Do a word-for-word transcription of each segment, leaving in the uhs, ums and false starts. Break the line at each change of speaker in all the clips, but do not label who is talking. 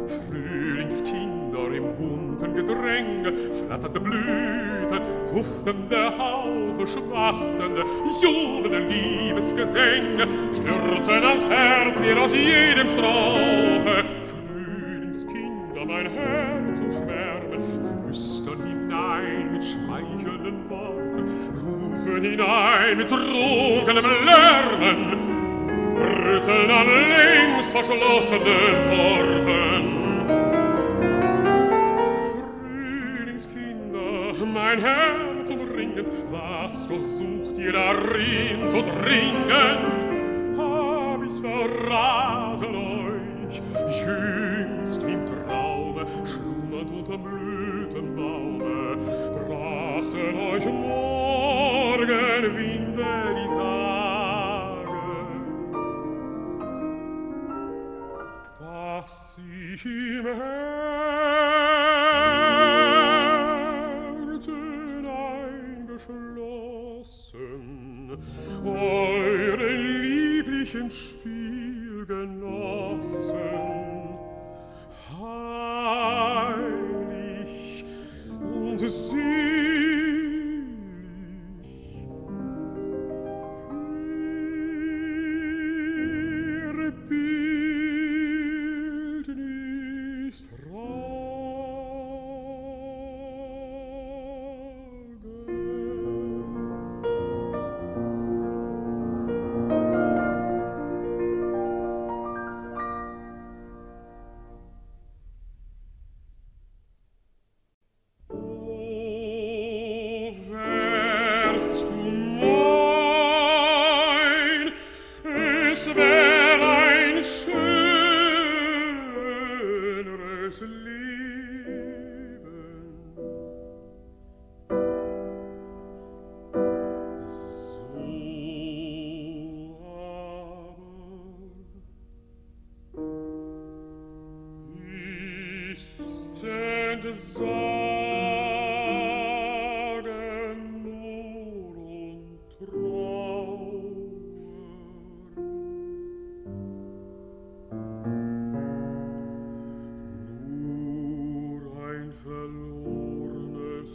Frühlingskinder im bunten Gedränge, flatternde Blüten, duftende Hauche, schmachtende, johlende Liebesgesänge, stürzen ans Herz mir aus jedem Strauche. Frühlingskinder, mein Herz umschwärmen, flüstern hinein mit schmeichelnden Worten, rufen hinein mit trunkenem Lärmen, rütteln an längst verschlossenen Pforten. Frühlingskinder, mein Herz umringend, was doch sucht ihr darin so dringend? Hab ich's verraten euch, jüngst im Traume, schlummernd unterm Blütenbaume, brachten euch Morgenwinde die Sage, dass ich im Herzen eingeschlossen euren lieblichen Spiel genossen, heilig und selig, ihr Bildnis es wär ein schöneres Leben. So aber ist's entsagen nur und Trauer. Nur ein verlornes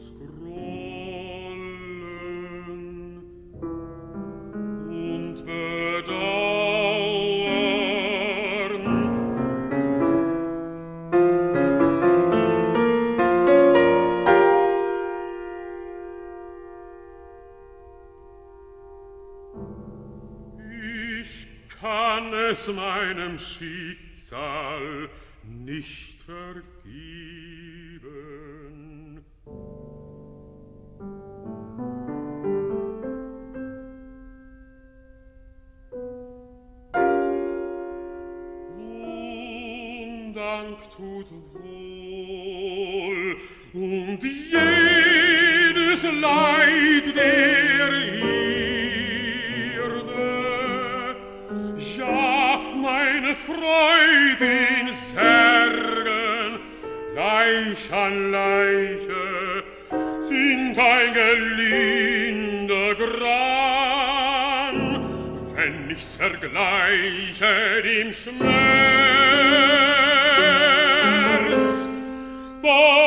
Grollen und Bedauern. Ich kann es meinem Schicksal nicht vergeben. Undank tut wohl und jedes Leid der Erde, ja, meine Freude in Särgen, Leich an Leiche, sind ein gelinder Gram, wenn ich's vergleiche dem Schmerz, doch